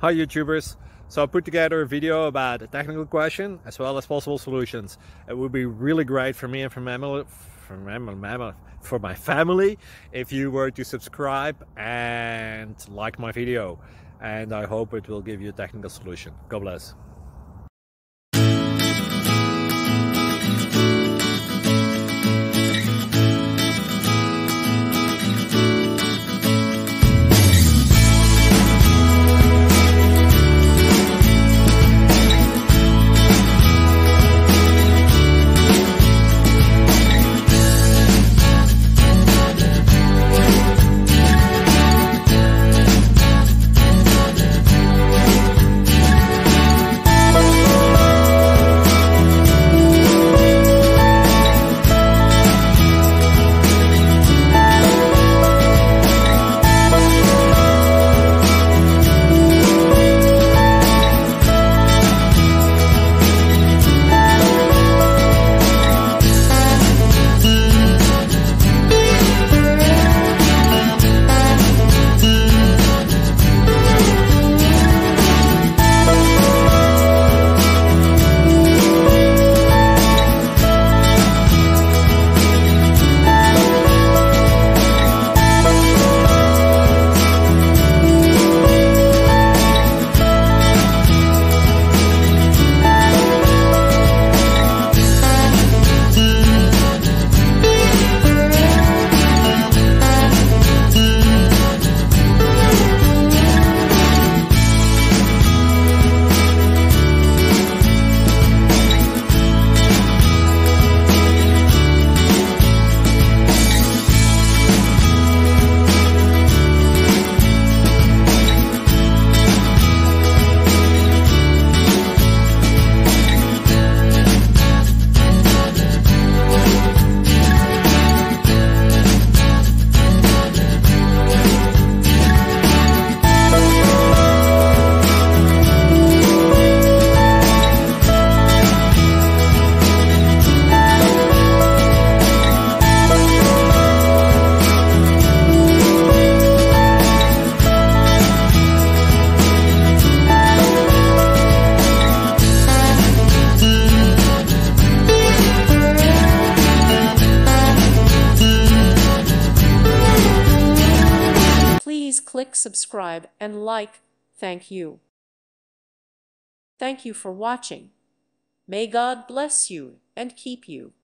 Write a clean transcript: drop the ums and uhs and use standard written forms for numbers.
Hi YouTubers! So I put together a video about a technical question as well as possible solutions. It would be really great for me and for my family if you were to subscribe and like my video, and I hope it will give you a technical solution. God bless. Please click subscribe and like. Thank you. Thank you for watching. May God bless you and keep you.